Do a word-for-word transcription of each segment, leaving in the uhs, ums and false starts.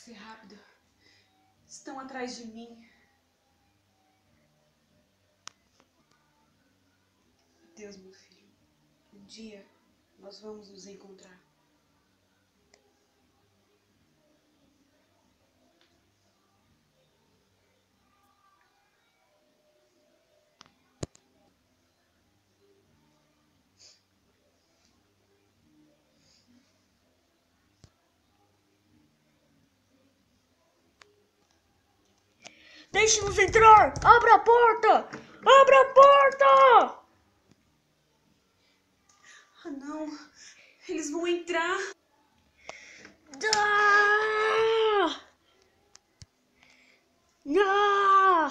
ser rápido. Estão atrás de mim. Deus, meu filho. Um dia nós vamos nos encontrar. Deixe-nos entrar! Abra a porta! Abra a porta! Ah, não. Eles vão entrar. Ah! Não!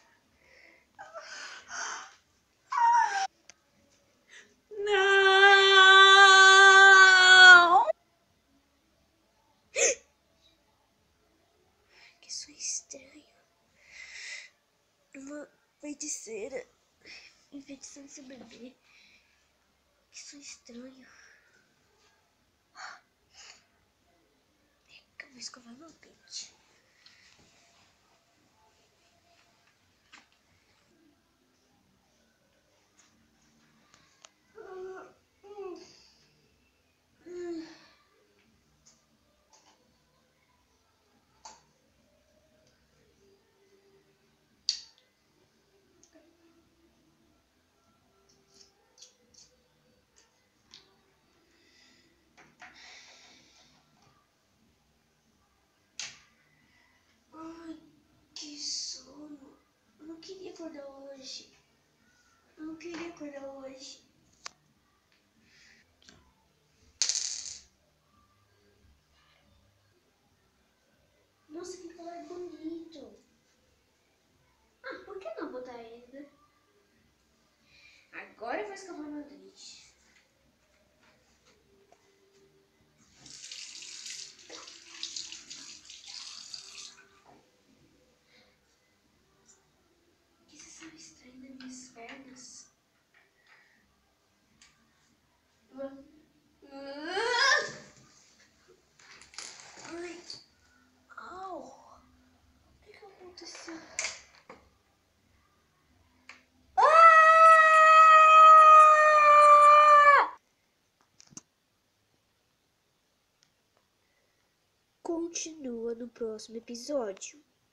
Não! Que som estranho. Uma feiticeira enfeitiçando seu bebê. Que som estranho. Eu vou escovar meu dente. Ai, que sono. Eu não queria acordar hoje. Eu não queria acordar hoje. Nossa, que colar bonito. Ah, por que não botar ainda? Agora eu vou escovar meu dente. Que sensação estranha nas minhas pernas. Ai, au. O que que aconteceu? Continua no próximo episódio.